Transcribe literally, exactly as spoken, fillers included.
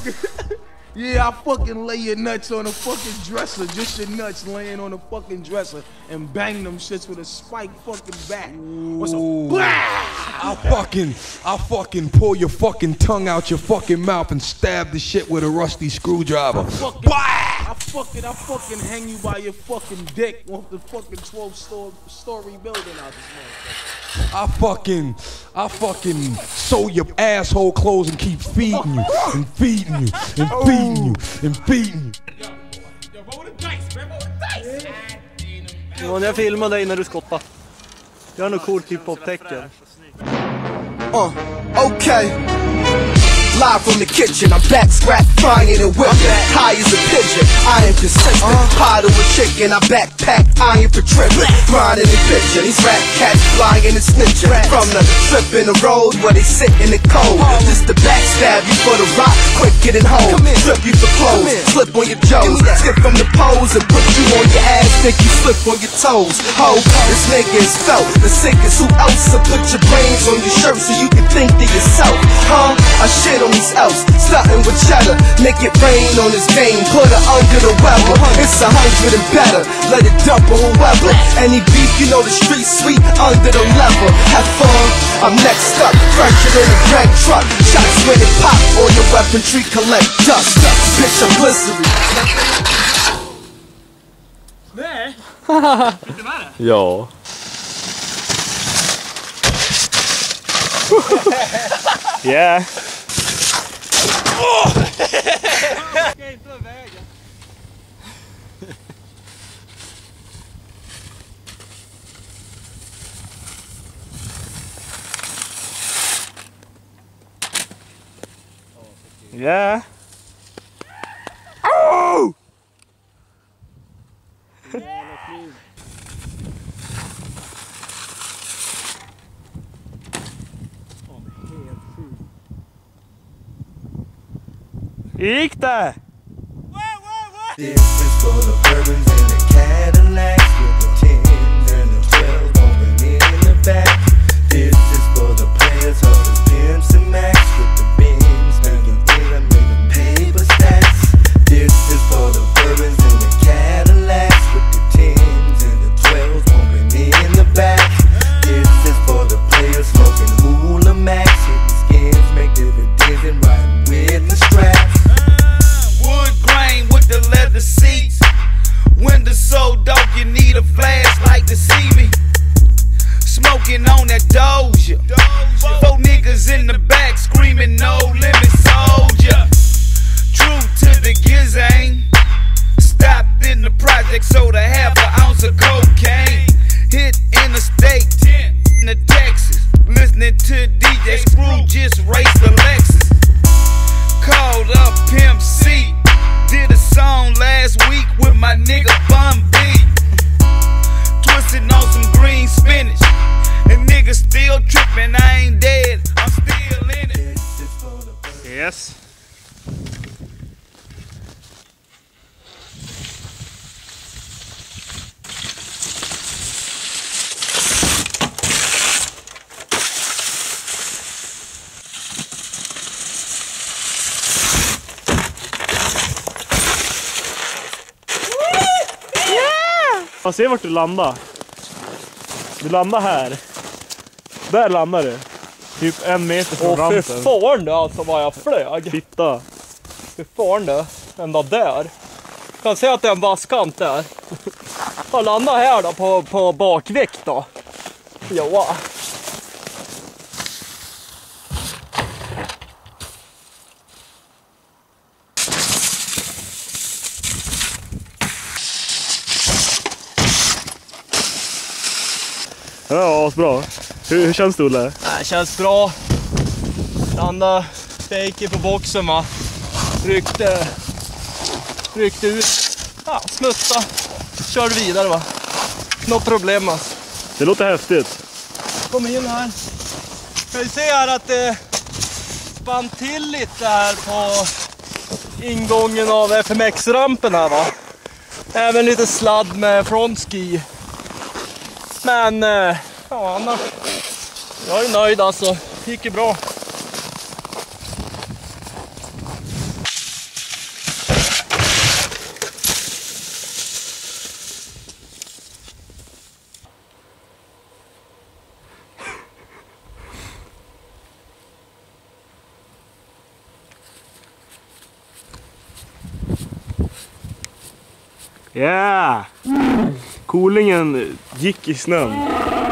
fucking... Yeah, I fucking lay your nuts on a fucking dresser, just your nuts laying on a fucking dresser, and bang them shits with a spike fucking bat. What's a I'll fucking, I'll fucking pull your fucking tongue out your fucking mouth and stab the shit with a rusty screwdriver. I fucking, I fucking, I fucking hang you by your fucking dick off the fucking twelve story building out this motherfucker. I fucking, I fucking sew your asshole clothes and keep feeding you, and feeding you, and feeding you, and feeding you. Ja, jag filmar dig när du skottar. Jag har nog coolt hiphop-tecken. Uh, okay. Live from the kitchen, I'm back scratch, frying and whipping. High as a pigeon, I am consistent. Pot of a chicken, I backpack, iron for tripping. Grinding and pitching, these rat cats flying and snitching. From the strip in the road where they sit in the cold. Just to backstab you for the rock, quick getting home. Strip you for clothes, slip on your joes. Skip from the pose and put you on your ass, think you slip on your toes. Ho, this nigga is felt, the sickest. Who else to put your brains on your shirt so you can think to yourself? Huh? I shit on these else, starting with cheddar. Make it rain on this game, put her under the weather. It's a hundred and better, let it dump on whoever. Any beef, you know the street sweet under the level. Have fun, I'm next up, fresher than a drag truck. Shots when it pop, all your weaponry collect dust. Bitch, I'm glycerin. Nej. Inte med det? Ja. Yeah. Oh! Jag ska inte vara vägen. Yeah. Oh! Gick det? This is for the bourbons and the Cadillacs with the tens and the twelves bumping in the back. This is for the players, hunters, pimps and max with the bins making bigger, making paper stacks. This is for the bourbons and the Cadillacs with the tens and the twelves bumping in the back. This is for the players smoking hula max, hitting skins, make dividends and riding with the straps. Wood grain with the leather seats. Windows so dark you need a flashlight to see me. Smoking on that Doja. Four niggas in the back screaming no limit soldier. True to the gizang. Stopped in the project, sold a half an ounce of cocaine. Hit interstate in the Texas. Listening to D J Screw just raced the Lexus. Called up Pimp C. Did a song last week with my nigga Bun B. Twisting on some green spinach. And niggas still tripping, I ain't dead, I'm still in it. Yes. Man ser vart du landar. Du landar här. Där landar du. Typ en meter från Åh, rampen. för fan det alltså vad jag flög. Titta. För fan det. Ända där. Kan se att det är en vasskant där. Jag landar här då på, på bakvikt då. Ja. Ja, bra. Hur, hur känns det, Olle? Det känns bra. Landa stejker på boxen va. Ryckte, ryckte ut. Ja, smutta. Körde vidare va. Något problem alltså. Det låter häftigt. Kommer in här. Kan vi se här att det spann till lite här på ingången av F M X-rampen här va. Även lite sladd med frontski. Men ja, annars jag är nöjd alltså. Det gick ju bra. Yeah! Coolingen gick i snön.